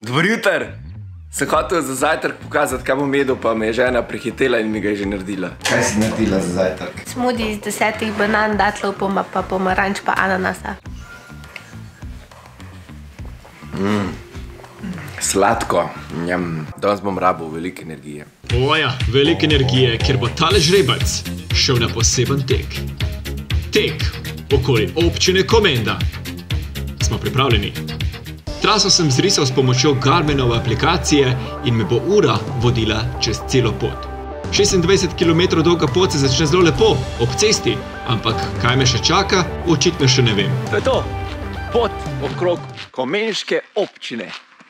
Dobro jutro! Sem hotel za zajtrk pokazati, kaj bom jedel, pa me je žena prehitela in mi ga je že naredila. Kaj si naredila za zajtrk? Smoothie iz 10 banan, datlov, pa pomaranč, pa ananasa. Sladko. Danes bom rabil veliko energije. Oja, veliko energije, ker bo tale žrebec šel na poseben tek. Tek okoli občine Komenda. Smo pripravljeni? Traso sem zrisal s pomočjo Garminove aplikacije in me bo ura vodila čez celo pot. 26 km dolga pot se začne zelo lepo, ob cesti, ampak kaj me še čaka, očitno še ne vem. To je to! Pot okrog Komenške občine.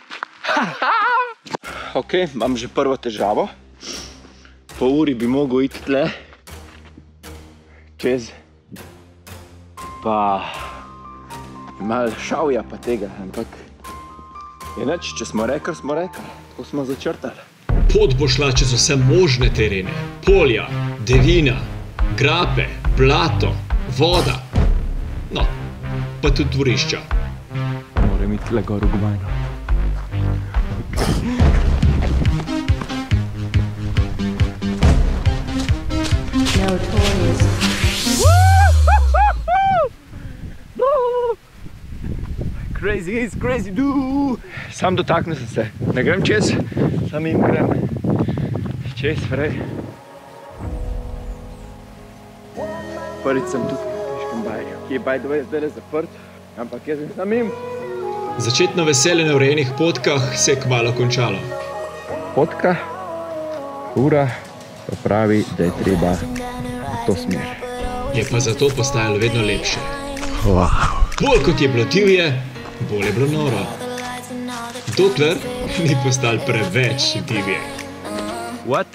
Ok, imam že prvo težavo. Po uri bi mogel iti tle čez, pa malo šavja pa tega, ampak inač, če smo rekli, tako smo začrtali. Pot bo šla čez vse možne terene. Polja, devina, grape, blato, voda. No, pa tudi dvorišča. Moram iti tle gor v Gmajno. Crazy is crazy do. Sam dotaknil sem se. Ne grem čez, sam jim grem čez, frej. Prvič sem tukaj v Kriškem baju, ki je by the way zdaj zaprt, ampak jaz sem sam jim. Začetno veselje na urejenih potkah se je kmalu končalo. Potka, ura pa pravi, da je treba v to smer. Je pa zato postajalo vedno lepše. Wow. Bolj kot je bilo divje, bolj je bilo noro. Dokler ni postalo preveč divje. What?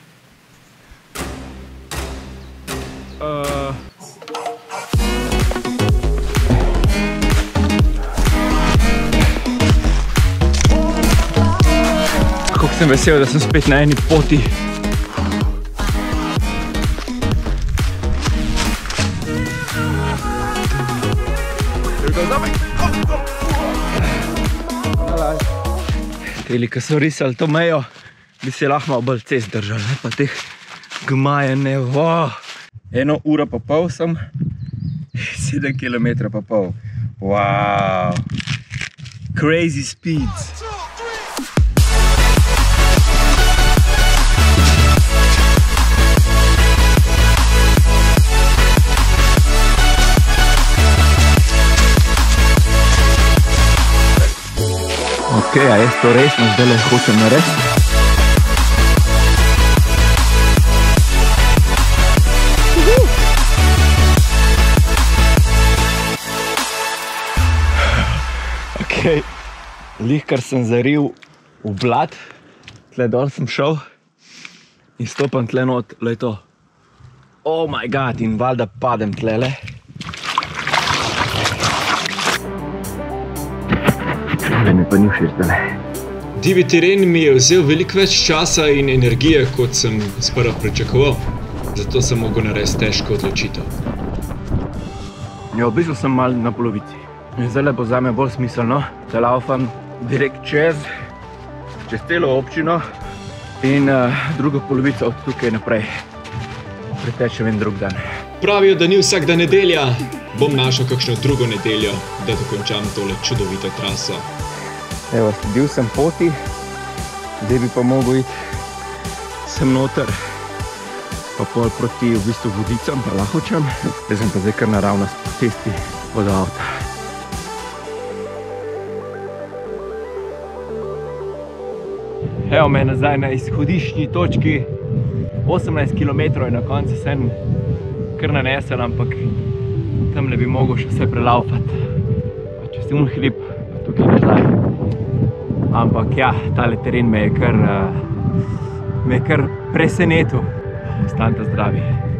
Kako sem vesel, da sem spet na eni poti. Teli, ki so risali to mejo, bi se lahko malo bolj cest držali, ne pa teh gmaje ne. Eno uro pa pol sem, 7 km pa pol. Wow! Crazy speeds! Ok, a jaz to resno zdaj le hočem narediti? Ok, lihkar sem zaril v blat, tle dol sem šel in stopam tle not, le to. Oh my god, in valjda padem tlele. Mi pa ni všeč, da ne. Divji teren mi je vzel veliko več časa in energije, kot sem sprva pričakoval. Zato sem mogel narediti težko odločitev. Ja, v bistvu sem malo na polovici. In zdaj bo zame bolj smiselno, da laufam direkt čez celo občino in drugo polovico od tukaj naprej pretečem en drug dan. Pravijo, da ni vsak dan nedelja. Bom našel kakšno drugo nedeljo, da dokončam tole čudovito traso. Evo, sledil sem poti, zdaj bi pa mogel iti sem noter, pa pol proti v bistvu Vodicam, pa Lahočam. Jaz sem pa zdaj kar naravnost po cesti od avta. Evo me nazaj na izhodiščni točki, 18 km je na koncu sem kar nanesel, ampak tamle bi mogel še vse prelaufati. Pa čez un hrib, tukaj nazaj. Ampak ja, tale teren me je kar presenetil. Ostanite zdravi.